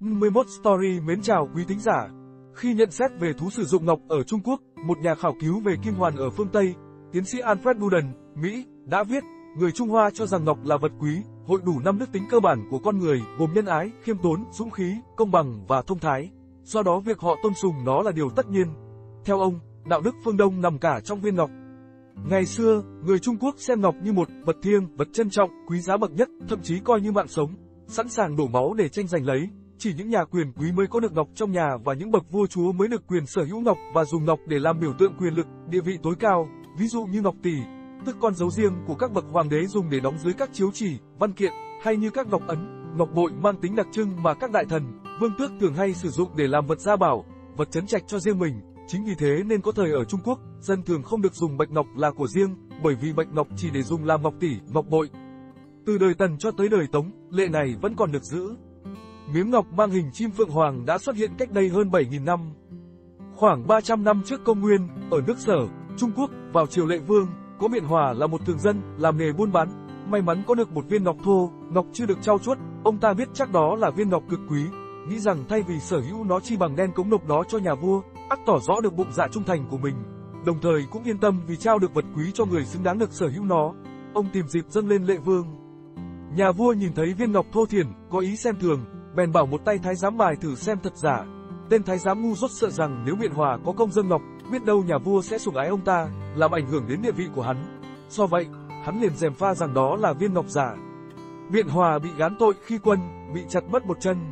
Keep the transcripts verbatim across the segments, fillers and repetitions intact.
mười mốt Story mến chào quý thính giả. Khi nhận xét về thú sử dụng ngọc ở Trung Quốc, một nhà khảo cứu về kim hoàn ở phương Tây, tiến sĩ Alfred Buden, Mỹ, đã viết, người Trung Hoa cho rằng ngọc là vật quý, hội đủ năm đức tính cơ bản của con người, gồm nhân ái, khiêm tốn, dũng khí, công bằng và thông thái. Do đó việc họ tôn sùng nó là điều tất nhiên. Theo ông, đạo đức phương Đông nằm cả trong viên ngọc. Ngày xưa, người Trung Quốc xem ngọc như một vật thiêng, vật trân trọng, quý giá bậc nhất, thậm chí coi như mạng sống, sẵn sàng đổ máu để tranh giành lấy. Chỉ những nhà quyền quý mới có được ngọc trong nhà và những bậc vua chúa mới được quyền sở hữu ngọc và dùng ngọc để làm biểu tượng quyền lực, địa vị tối cao, ví dụ như ngọc tỷ, tức con dấu riêng của các bậc hoàng đế dùng để đóng dưới các chiếu chỉ, văn kiện, hay như các ngọc ấn, ngọc bội mang tính đặc trưng mà các đại thần, vương tước thường hay sử dụng để làm vật gia bảo, vật trấn trạch cho riêng mình. Chính vì thế nên có thời ở Trung Quốc, dân thường không được dùng bạch ngọc là của riêng, bởi vì bạch ngọc chỉ để dùng làm ngọc tỷ, ngọc bội. Từ đời Tần cho tới đời Tống, lệ này vẫn còn được giữ. Miếng ngọc mang hình chim phượng hoàng đã xuất hiện cách đây hơn bảy nghìn năm. Khoảng ba trăm năm trước công nguyên, ở nước Sở, Trung Quốc, vào triều Lệ Vương, có Biện Hòa là một thường dân, làm nghề buôn bán. May mắn có được một viên ngọc thô, ngọc chưa được trau chuốt, ông ta biết chắc đó là viên ngọc cực quý, nghĩ rằng thay vì sở hữu nó chi bằng đen cống nộp nó cho nhà vua, ắt tỏ rõ được bụng dạ trung thành của mình. Đồng thời cũng yên tâm vì trao được vật quý cho người xứng đáng được sở hữu nó. Ông tìm dịp dâng lên Lệ Vương. Nhà vua nhìn thấy viên ngọc thô thiển, có ý xem thường, bèn bảo một tay thái giám mài thử xem thật giả. Tên thái giám ngu dốt sợ rằng nếu Biện Hòa có công dâng ngọc, biết đâu nhà vua sẽ sủng ái ông ta, làm ảnh hưởng đến địa vị của hắn. Do vậy, hắn liền gièm pha rằng đó là viên ngọc giả. Biện Hòa bị gán tội khi quân, bị chặt mất một chân.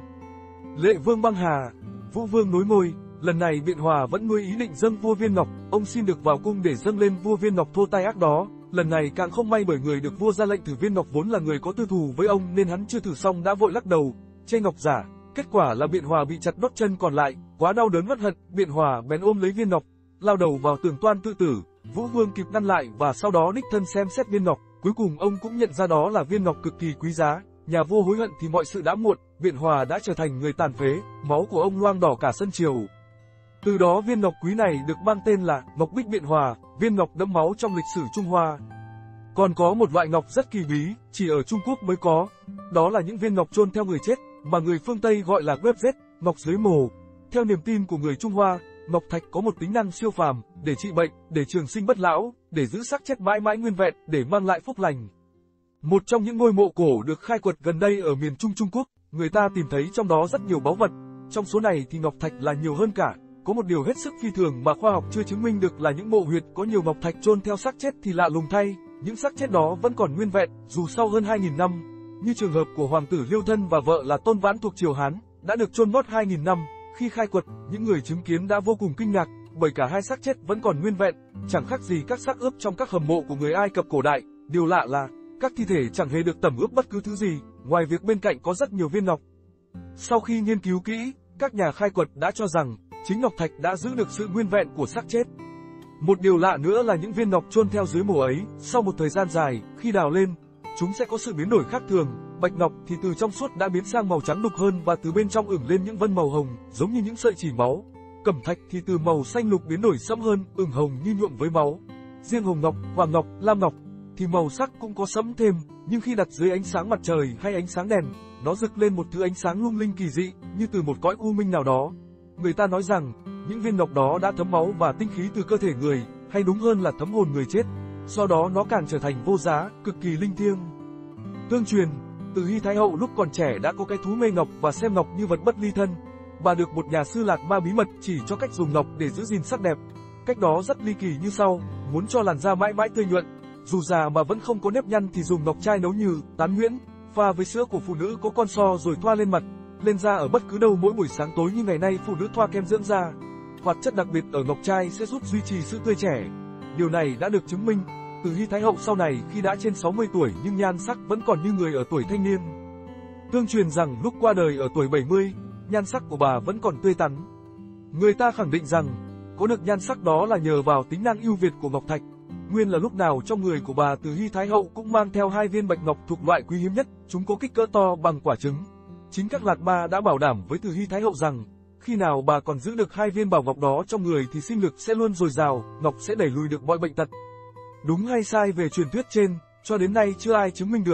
Lệ Vương băng hà, Vũ Vương nối ngôi. Lần này Biện Hòa vẫn nuôi ý định dâng vua viên ngọc, ông xin được vào cung để dâng lên vua viên ngọc thô tai ác đó. Lần này càng không may bởi người được vua ra lệnh thử viên ngọc vốn là người có tư thù với ông nên hắn chưa thử xong đã vội lắc đầu, chê ngọc giả. Kết quả là Biện Hòa bị chặt đốt chân còn lại, quá đau đớn uất hận, Biện Hòa bèn ôm lấy viên ngọc, lao đầu vào tường toan tự tử. Vũ Vương kịp ngăn lại và sau đó đích thân xem xét viên ngọc, cuối cùng ông cũng nhận ra đó là viên ngọc cực kỳ quý giá. Nhà vua hối hận thì mọi sự đã muộn, Biện Hòa đã trở thành người tàn phế, máu của ông loang đỏ cả sân triều. Từ đó viên ngọc quý này được mang tên là Ngọc Bích Biện Hòa, viên ngọc đẫm máu trong lịch sử Trung Hoa. Còn có một loại ngọc rất kỳ bí, chỉ ở Trung Quốc mới có, đó là những viên ngọc chôn theo người chết, mà người phương Tây gọi là gueb Z, ngọc dưới mồ. Theo niềm tin của người Trung Hoa, ngọc thạch có một tính năng siêu phàm, để trị bệnh, để trường sinh bất lão, để giữ xác chết mãi mãi nguyên vẹn, để mang lại phúc lành. Một trong những ngôi mộ cổ được khai quật gần đây ở miền Trung Trung Quốc, người ta tìm thấy trong đó rất nhiều báu vật. Trong số này thì ngọc thạch là nhiều hơn cả. Có một điều hết sức phi thường mà khoa học chưa chứng minh được là những mộ huyệt có nhiều ngọc thạch chôn theo xác chết thì lạ lùng thay, những xác chết đó vẫn còn nguyên vẹn, dù sau hơn hai nghìn năm. Như trường hợp của hoàng tử Liêu Thân và vợ là Tôn Vãn thuộc triều Hán, đã được chôn vót hai nghìn năm. Khi khai quật, những người chứng kiến đã vô cùng kinh ngạc, bởi cả hai xác chết vẫn còn nguyên vẹn, chẳng khác gì các xác ướp trong các hầm mộ của người Ai Cập cổ đại. Điều lạ là, các thi thể chẳng hề được tẩm ướp bất cứ thứ gì, ngoài việc bên cạnh có rất nhiều viên ngọc. Sau khi nghiên cứu kỹ, các nhà khai quật đã cho rằng, chính ngọc thạch đã giữ được sự nguyên vẹn của xác chết. Một điều lạ nữa là những viên ngọc chôn theo dưới mồ ấy, sau một thời gian dài, khi đào lên, chúng sẽ có sự biến đổi khác thường. Bạch ngọc thì từ trong suốt đã biến sang màu trắng đục hơn và từ bên trong ửng lên những vân màu hồng, giống như những sợi chỉ máu. Cẩm thạch thì từ màu xanh lục biến đổi sẫm hơn, ửng hồng như nhuộm với máu. Riêng hồng ngọc, hoàng ngọc, lam ngọc thì màu sắc cũng có sẫm thêm, nhưng khi đặt dưới ánh sáng mặt trời hay ánh sáng đèn, nó rực lên một thứ ánh sáng lung linh kỳ dị, như từ một cõi u minh nào đó. Người ta nói rằng, những viên ngọc đó đã thấm máu và tinh khí từ cơ thể người, hay đúng hơn là thấm hồn người chết. Do đó nó càng trở thành vô giá, cực kỳ linh thiêng. Tương truyền, Từ Hy Thái Hậu lúc còn trẻ đã có cái thú mê ngọc và xem ngọc như vật bất ly thân. Bà được một nhà sư Lạt Ma bí mật chỉ cho cách dùng ngọc để giữ gìn sắc đẹp. Cách đó rất ly kỳ như sau: muốn cho làn da mãi mãi tươi nhuận, dù già mà vẫn không có nếp nhăn thì dùng ngọc trai nấu nhừ, tán nhuyễn, pha với sữa của phụ nữ có con so rồi thoa lên mặt, lên da ở bất cứ đâu mỗi buổi sáng tối. Như ngày nay phụ nữ thoa kem dưỡng da. Hoạt chất đặc biệt ở ngọc trai sẽ giúp duy trì sự tươi trẻ. Điều này đã được chứng minh. Từ Hy Thái Hậu sau này khi đã trên sáu mươi tuổi nhưng nhan sắc vẫn còn như người ở tuổi thanh niên. Tương truyền rằng lúc qua đời ở tuổi bảy mươi, nhan sắc của bà vẫn còn tươi tắn. Người ta khẳng định rằng, có được nhan sắc đó là nhờ vào tính năng ưu việt của ngọc thạch. Nguyên là lúc nào trong người của bà Từ Hy Thái Hậu cũng mang theo hai viên bạch ngọc thuộc loại quý hiếm nhất, chúng có kích cỡ to bằng quả trứng. Chính các Lạt Ma đã bảo đảm với Từ Hy Thái Hậu rằng, khi nào bà còn giữ được hai viên bảo ngọc đó trong người thì sinh lực sẽ luôn dồi dào, ngọc sẽ đẩy lùi được mọi bệnh tật. Đúng hay sai về truyền thuyết trên, cho đến nay chưa ai chứng minh được.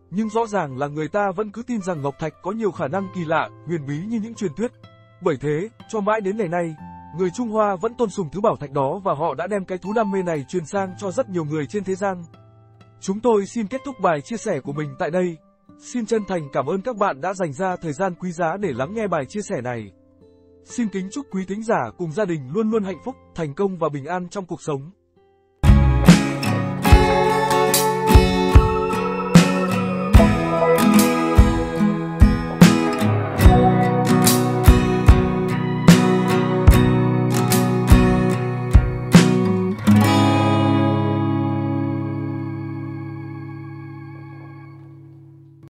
Nhưng rõ ràng là người ta vẫn cứ tin rằng ngọc thạch có nhiều khả năng kỳ lạ, huyền bí như những truyền thuyết. Bởi thế, cho mãi đến ngày nay, người Trung Hoa vẫn tôn sùng thứ bảo thạch đó và họ đã đem cái thú đam mê này truyền sang cho rất nhiều người trên thế gian. Chúng tôi xin kết thúc bài chia sẻ của mình tại đây. Xin chân thành cảm ơn các bạn đã dành ra thời gian quý giá để lắng nghe bài chia sẻ này. Xin kính chúc quý thính giả cùng gia đình luôn luôn hạnh phúc, thành công và bình an trong cuộc sống.